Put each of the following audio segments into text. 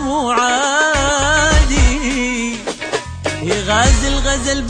مو عادي، يغازل الغزل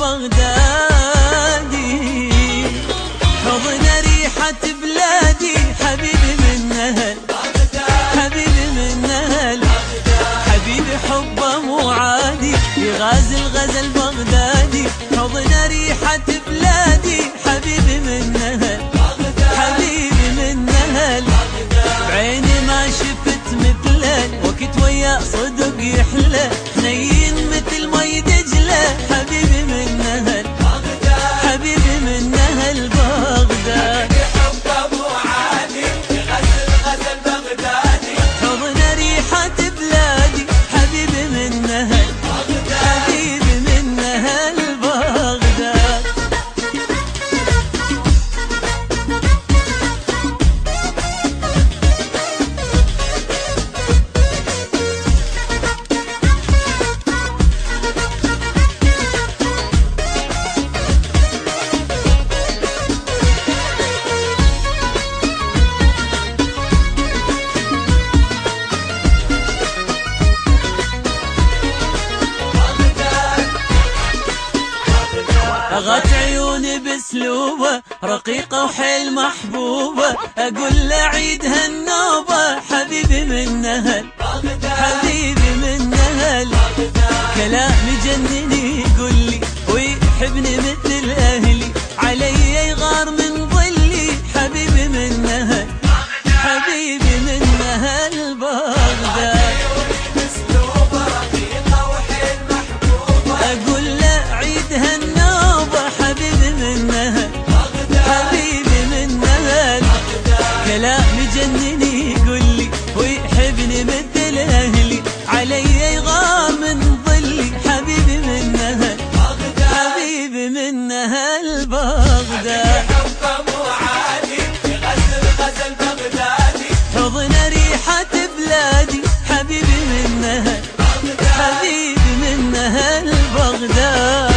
بغدادي، حضن ريحة بلادي، حبيبي من نهل، حبيبي من نهل، حبيبي حبه مو عادي، يغازل الغزل بغدادي، حضن ريحة بلادي، حبيبي من نهل، حبيبي من نهل، بعيني ما شفت مثله، وقت ويا صدق يحلى، حنين مثل مي دجله، حبيبي من نهل، حبيبي من نهل بغداد، حبه مو عادي، يغزل غزل بغدادي، حضن ريحة بلادي، حبيبي من نهل، حبيبي من نهل بغداد. أغت عيوني بسلوبة رقيقة وحيل محبوبة، أقول له عيد هالنوبة، حبيبي من نهل، حبيبي من نهل، كلام يجنني يقول لي ويحبني مثل أهلي، علي يغار من ظلي، حبيبي من نهل، حبيبي من نهل بغداد، أقول له عيد هالنوبة، حبيبي من نهل، حبيبي من نهل، كلام يجنني يقول لي ويحبني مثل أهلي، علي يغار من ظلي، حبيبي من نهل، حبيبي من نهل بغداد، حبه مو عادي، يغزل غزل بغدادي، حضن ريحة بلادي، حبيبي من نهل، حبيبي من نهل بغداد.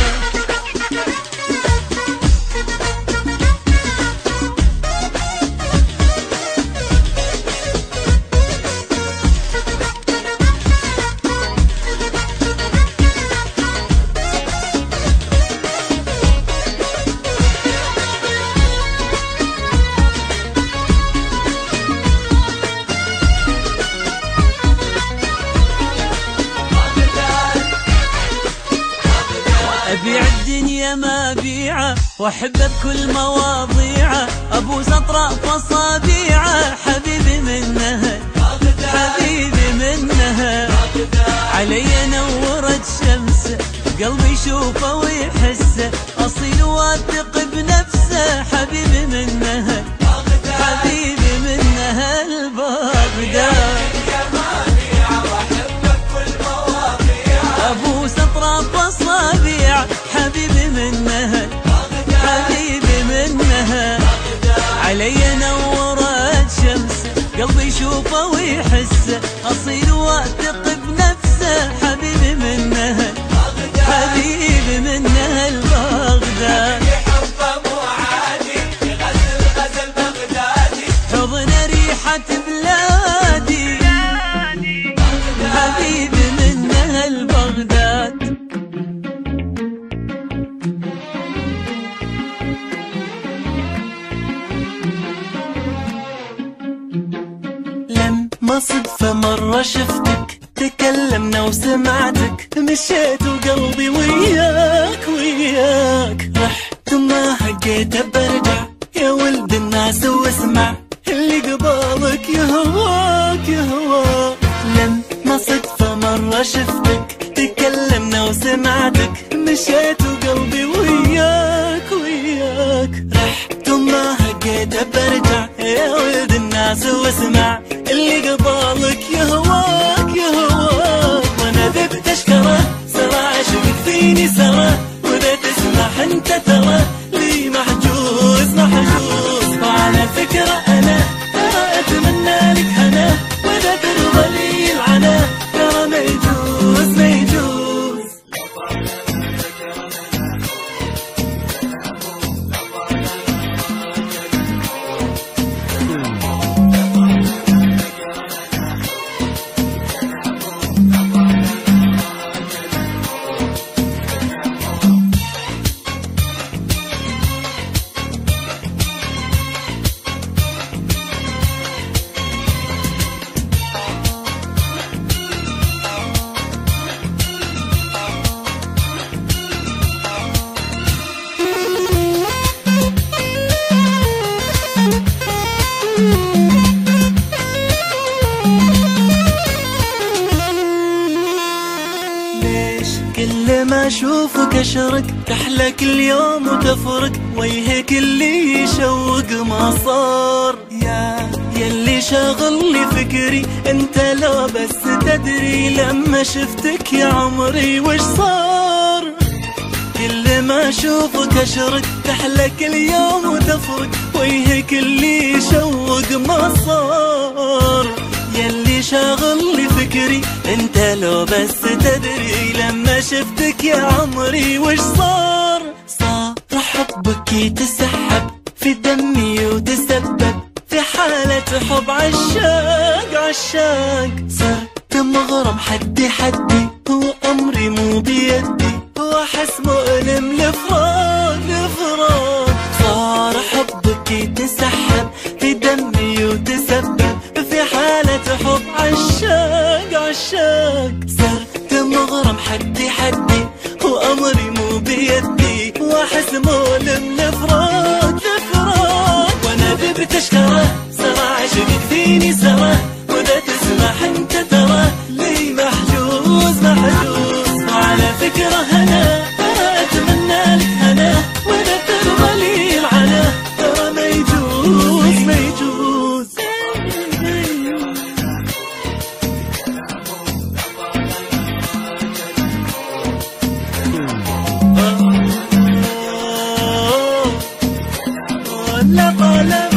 أبيع الدنيا ما بيعه، وأحبه بكل مواضيعه، أبو أطراف أصابيعه، حبيبي من نهل، حبيبي من نهل، علي نورت شمسه، قلبي يشوفه ويحسه، أصيل واثق بنفسه، حبيبي من نهل، حبيبي من نهل بغداد، أبو أطراف أصابيع، حبيبي من نهل، حبيبي من نهل، علي نورت شمسه، قلبي يشوفه ويحسه، أصيل واثق بنفسه، حبيبي من نهل، حبيبي من نهل بغداد، حبه مو عادي، يغزل غزل بغدادي، حضن ريحة بلادي، حبيبي من نهل بغداد. لما صدفة مرة شفتك، تكلمنا وسمعتك، مشيت وقلبي وياك وياك، رحت وما حقيت برجع، يا ولد الناس واسمع، اللي قبالك يهواك يهواك. لما صدفة مرة شفتك، تكلمنا وسمعتك، مشيت وقلبي وياك وياك، رحت وما حقيت برجع، يا ولد الناس واسمع، اللي قبالك يهواك يهواك. وانا ذبت اشكره، صار عشقك فيني سره، واذا تسمح انت ترى لي محجوز محجوز، وعلى فكرة انا ترى اتمنى لك هنا، واذا ترضى لي العنا ترى ما يجوز ما يجوز. اشوفك اشرق تحلى كل يوم وتفرق وجهك اللي يشوق ما صار يا يلي شاغل لي فكري انت لو بس تدري لما شفتك يا عمري وش صار كل ما اشوفك اشرق تحلى كل يوم وتفرق وجهك اللي يشوق ما صار يلي شاغل لي فكري انت لو بس تدري لما شفتك يا عمري وش صار حبك يتسحب في دمي وتسبب في حالة حب عشاق صرت مغرم حدي هو أمري مو بيدي وأحس مؤلم لفراق صار حبك يتسحب في دمي وتسبب في حالة حب عشاق صرت مغرم حدي وأمري مو بيدي وأحس مؤلم لفراق وأنا ذبت أشكره صار عشقك فيني سراه وإذا تسمح أنت تراه لي محجوز وعلى فكرة أنا أتمنى لك هنا وإذا ترضى لي العنا ترى ما يجوز لا